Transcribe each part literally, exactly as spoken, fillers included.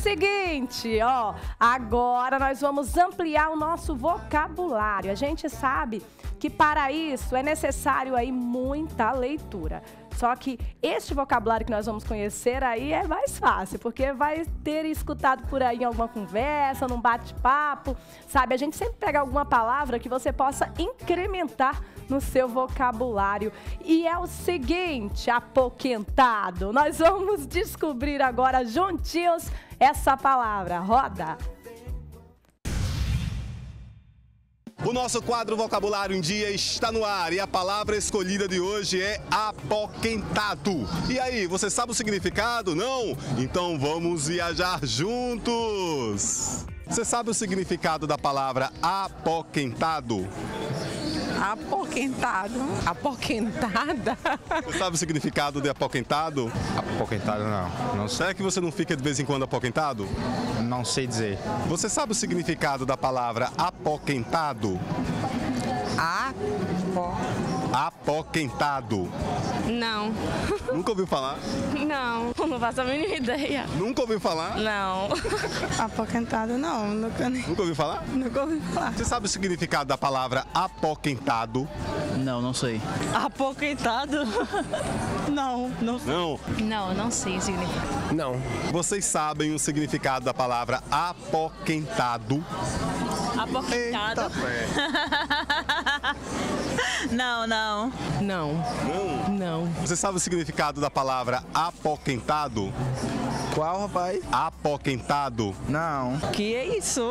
seguinte, ó, agora nós vamos ampliar o nosso vocabulário. A gente sabe que para isso é necessário aí muita leitura. Só que este vocabulário que nós vamos conhecer aí é mais fácil, porque vai ter escutado por aí em alguma conversa, num bate-papo, sabe? A gente sempre pega alguma palavra que você possa incrementar no seu vocabulário. E é o seguinte, apoquentado, nós vamos descobrir agora juntinhos essa palavra. Roda! O nosso quadro Vocabulário em Dia está no ar e a palavra escolhida de hoje é apoquentado. E aí, você sabe o significado? Não? Então vamos viajar juntos! Você sabe o significado da palavra apoquentado? Apoquentado. Apoquentada? Você sabe o significado de apoquentado? Apoquentado não. Não sei. Será que você não fica de vez em quando apoquentado? Não sei dizer. Você sabe o significado da palavra apoquentado? Apo... Apoquentado. Não. Nunca ouviu falar? Não, não faço a mínima ideia. Nunca ouviu falar? Não. Apoquentado não, nunca, Nunca ouviu falar? nunca ouvi falar. Você sabe o significado da palavra apoquentado? Não, não sei. Apoquentado? Não, não sei. Não. Não, não sei o significado. Não. Vocês sabem o significado da palavra apoquentado? Apoquentado? Não, não. Não, Não. não. Você sabe o significado da palavra apoquentado? Qual, rapaz? Apoquentado. Não. Que é isso?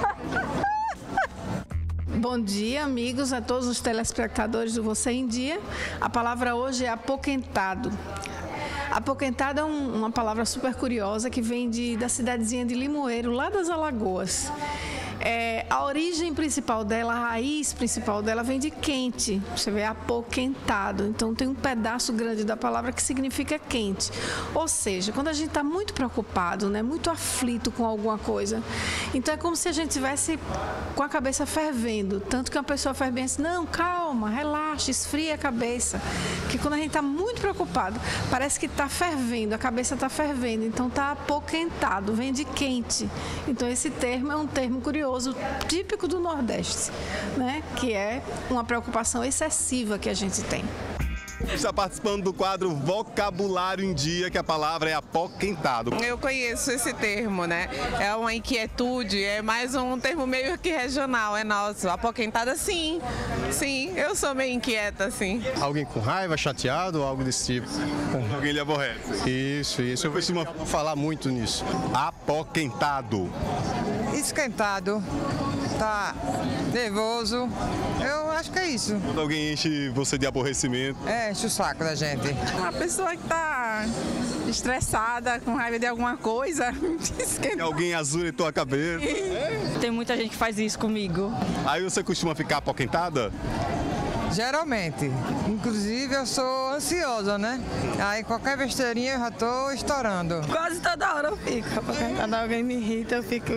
Bom dia, amigos, a todos os telespectadores do Você em Dia. A palavra hoje é apoquentado. Apoquentado é um, uma palavra super curiosa que vem de, da cidadezinha de Limoeiro, lá das Alagoas. É, a origem principal dela, a raiz principal dela vem de quente. Você vê apoquentado. Então tem um pedaço grande da palavra que significa quente. Ou seja, quando a gente está muito preocupado, né, muito aflito com alguma coisa, então é como se a gente estivesse com a cabeça fervendo. Tanto que uma pessoa ferve bem assim, não, calma, relaxa, esfria a cabeça. Porque quando a gente está muito preocupado, parece que está fervendo, a cabeça está fervendo. Então está apoquentado, vem de quente. Então esse termo é um termo curioso, típico do Nordeste, né? Que é uma preocupação excessiva que a gente tem. Está participando do quadro Vocabulário em Dia, que a palavra é apoquentado. Eu conheço esse termo, né? É uma inquietude, é mais um termo meio que regional, é nosso. Apoquentada, sim. Sim, eu sou meio inquieta, sim. Alguém com raiva, chateado ou algo desse tipo? Alguém lhe aborrece. Isso, isso. Eu costumo falar muito nisso. Apoquentado. Esquentado. Tá nervoso. Eu acho que é isso. Quando alguém enche você de aborrecimento. É, enche o saco da gente. Uma pessoa que tá estressada, com raiva de alguma coisa, esquenta. Alguém azuletou a cabeça. Tem muita gente que faz isso comigo. Aí você costuma ficar apoquentada? Geralmente. Inclusive eu sou ansiosa, né? Aí qualquer besteirinha eu já tô estourando. Quase toda hora eu fico. Quando alguém me irrita, eu fico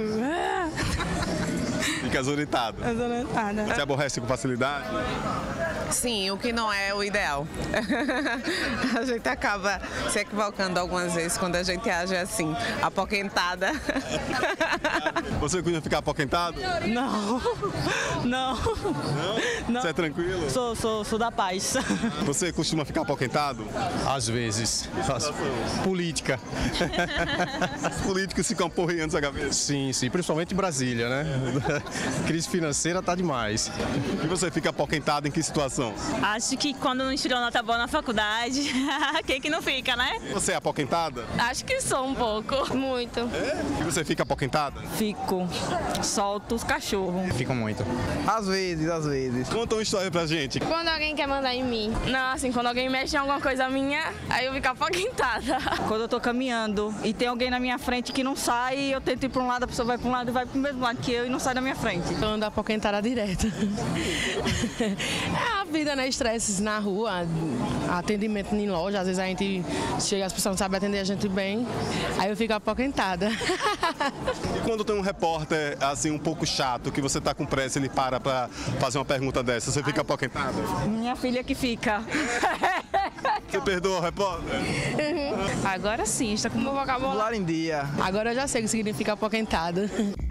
Fica azuletado. exaltada. Você aborrece com facilidade? Sim, o que não é o ideal. A gente acaba se equivocando algumas vezes quando a gente age assim, apoquentada. Você costuma ficar apoquentado? Não. Não. Não? Você é tranquilo? Sou, sou, sou da paz. Você costuma ficar apoquentado? Às vezes. Faço política. Os políticos ficam porreando essa cabeça. Sim, sim. Principalmente em Brasília, né? Crise financeira tá demais. E você fica apoquentado em que situação? Acho que quando não tirou nota boa na faculdade, quem que não fica, né? Você é apoquentada? Acho que sou um pouco. Muito. É? E você fica apoquentada? Fico. Solto os cachorros. Fico muito. Às vezes, às vezes. Conta uma história pra gente. Quando alguém quer mandar em mim. Não, assim, quando alguém mexe em alguma coisa minha, aí eu fico apoquentada. Quando eu tô caminhando e tem alguém na minha frente que não sai, eu tento ir pra um lado, a pessoa vai pra um lado e vai pro mesmo lado que eu e não sai da minha frente. Eu ando apoquentada direto. É a vida, né? Estresses na rua, atendimento em loja. Às vezes a gente chega, as pessoas não sabem atender a gente bem. Aí eu fico apoquentada. E quando tem um repórter, assim, um pouco chato, que você tá com pressa, ele para pra fazer uma pergunta dessa, você fica apoquentada? Minha filha que fica. Você perdoa, repórter? Agora sim, está com o meu vocabulário. Vocabulário em dia. Agora eu já sei o que significa apoquentado.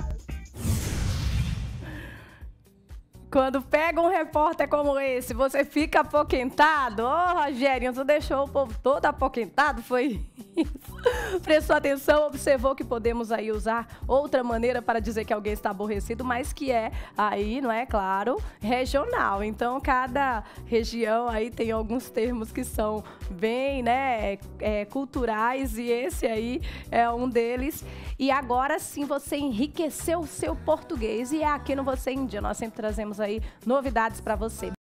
Quando pega um repórter como esse, você fica apoquentado? Ô, oh, Rogério, tu deixou o povo todo apoquentado? Foi isso? Prestou atenção, observou que podemos aí usar outra maneira para dizer que alguém está aborrecido, mas que é aí, não é claro, regional. Então, cada região aí tem alguns termos que são bem, né, é, culturais, e esse aí é um deles. E agora sim, você enriqueceu o seu português. E é aqui no Você em Dia, nós sempre trazemos aí novidades para você.